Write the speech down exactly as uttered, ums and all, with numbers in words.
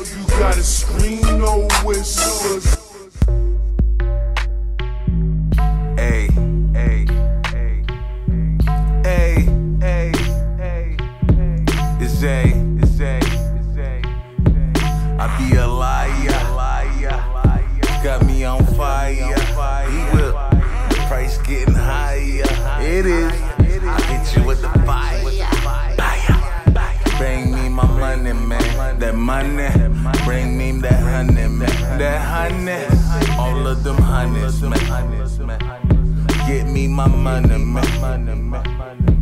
You gotta scream, no whispers. Ay, ay, ay, ay, ay, ay, it's A, it's A, it's A. I be a liar, liar, got me on fire. He will, the price getting higher. It is, I hit you with the fire. Bring me my money, man. That money, bring me that honey, man. That honey, all of them honeys, man. Get me my money, man.